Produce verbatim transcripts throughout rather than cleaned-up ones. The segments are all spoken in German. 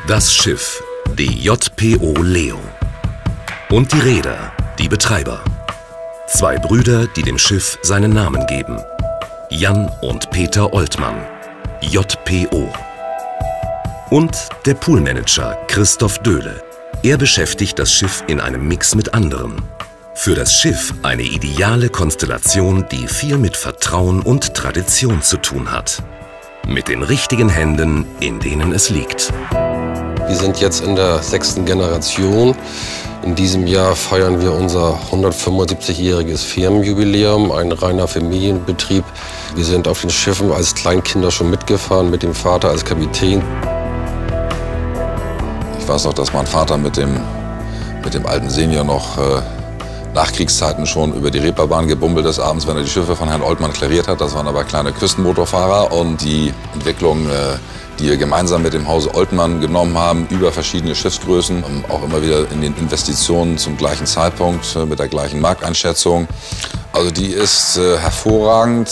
Das Schiff, die J P O Leo. Und die Reeder, die Betreiber. Zwei Brüder, die dem Schiff seinen Namen geben. Jan und Peter Oltmann, J P O. Und der Poolmanager Christoph Döhle. Er beschäftigt das Schiff in einem Mix mit anderen. Für das Schiff eine ideale Konstellation, die viel mit Vertrauen und Tradition zu tun hat. Mit den richtigen Händen, in denen es liegt. Wir sind jetzt in der sechsten Generation. In diesem Jahr feiern wir unser hundertfünfundsiebzigjähriges Firmenjubiläum, ein reiner Familienbetrieb. Wir sind auf den Schiffen als Kleinkinder schon mitgefahren, mit dem Vater als Kapitän. Ich weiß noch, dass mein Vater mit dem, mit dem alten Senior noch äh, Nachkriegszeiten schon über die Reeperbahn gebummelt ist abends, wenn er die Schiffe von Herrn Oltmann klariert hat. Das waren aber kleine Küstenmotorfahrer und die Entwicklung, äh, die wir gemeinsam mit dem Hause Oltmann genommen haben, über verschiedene Schiffsgrößen, auch immer wieder in den Investitionen zum gleichen Zeitpunkt, äh, mit der gleichen Markteinschätzung. Also die ist äh, hervorragend.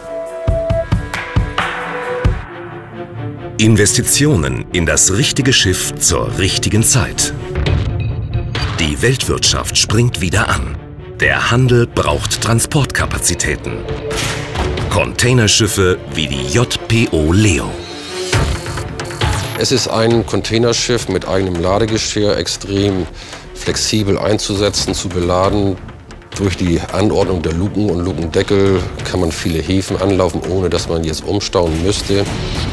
Investitionen in das richtige Schiff zur richtigen Zeit. Die Weltwirtschaft springt wieder an. Der Handel braucht Transportkapazitäten. Containerschiffe wie die J P O Leo. Es ist ein Containerschiff mit eigenem Ladegeschirr, extrem flexibel einzusetzen, zu beladen. Durch die Anordnung der Luken und Lukendeckel kann man viele Häfen anlaufen, ohne dass man jetzt umstauen müsste.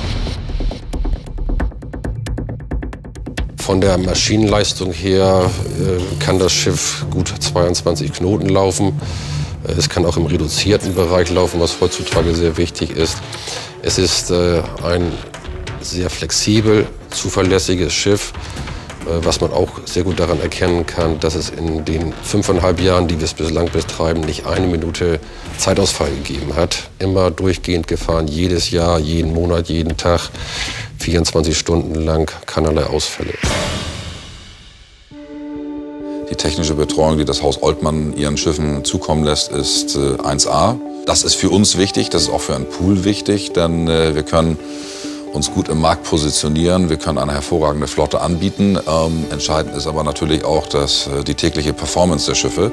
Von der Maschinenleistung her äh, kann das Schiff gut zweiundzwanzig Knoten laufen. Es kann auch im reduzierten Bereich laufen, was heutzutage sehr wichtig ist. Es ist äh, ein sehr flexibel, zuverlässiges Schiff, äh, was man auch sehr gut daran erkennen kann, dass es in den fünfeinhalb Jahren, die wir es bislang betreiben, nicht eine Minute Zeitausfall gegeben hat. Immer durchgehend gefahren, jedes Jahr, jeden Monat, jeden Tag. vierundzwanzig Stunden lang, keinerlei Ausfälle. Die technische Betreuung, die das Haus Oltmann ihren Schiffen zukommen lässt, ist äh, eins A. Das ist für uns wichtig, das ist auch für einen Pool wichtig, denn äh, wir können uns gut im Markt positionieren, wir können eine hervorragende Flotte anbieten. Ähm, entscheidend ist aber natürlich auch das, äh, die tägliche Performance der Schiffe.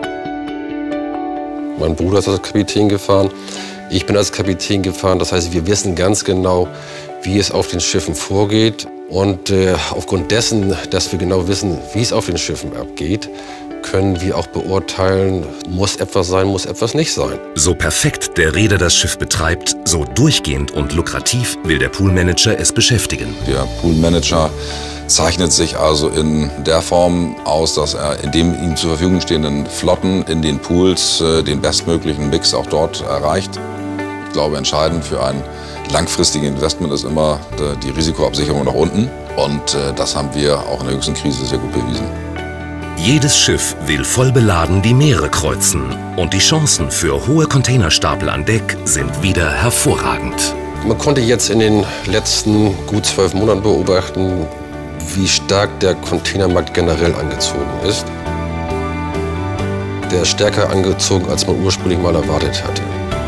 Mein Bruder ist als Kapitän gefahren, ich bin als Kapitän gefahren, das heißt, wir wissen ganz genau, wie es auf den Schiffen vorgeht. Und äh, aufgrund dessen, dass wir genau wissen, wie es auf den Schiffen abgeht, können wir auch beurteilen, muss etwas sein, muss etwas nicht sein. So perfekt der Reeder das Schiff betreibt, so durchgehend und lukrativ will der Poolmanager es beschäftigen. Der Poolmanager zeichnet sich also in der Form aus, dass er in dem ihm zur Verfügung stehenden Flotten in den Pools äh, den bestmöglichen Mix auch dort erreicht. Ich glaube, entscheidend für ein langfristiges Investment ist immer die Risikoabsicherung nach unten. Und das haben wir auch in der jüngsten Krise sehr gut bewiesen. Jedes Schiff will voll beladen die Meere kreuzen. Und die Chancen für hohe Containerstapel an Deck sind wieder hervorragend. Man konnte jetzt in den letzten gut zwölf Monaten beobachten, wie stark der Containermarkt generell angezogen ist. Der ist stärker angezogen, als man ursprünglich mal erwartet hatte.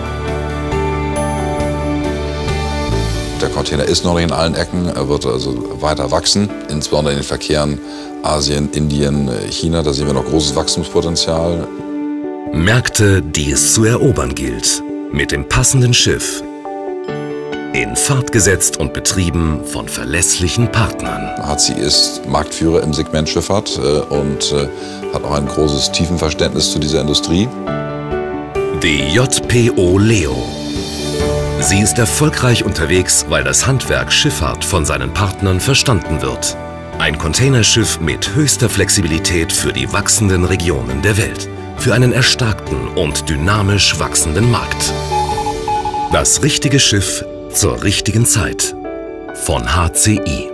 Der Container ist noch nicht in allen Ecken, er wird also weiter wachsen, insbesondere in den Verkehren Asien, Indien, China, da sehen wir noch großes Wachstumspotenzial. Märkte, die es zu erobern gilt, mit dem passenden Schiff, in Fahrt gesetzt und betrieben von verlässlichen Partnern. H C I ist Marktführer im Segment Schifffahrt und hat auch ein großes Tiefenverständnis zu dieser Industrie. Die J P O Leo. Sie ist erfolgreich unterwegs, weil das Handwerk Schifffahrt von seinen Partnern verstanden wird. Ein Containerschiff mit höchster Flexibilität für die wachsenden Regionen der Welt. Für einen erstarkten und dynamisch wachsenden Markt. Das richtige Schiff zur richtigen Zeit. Von H C I.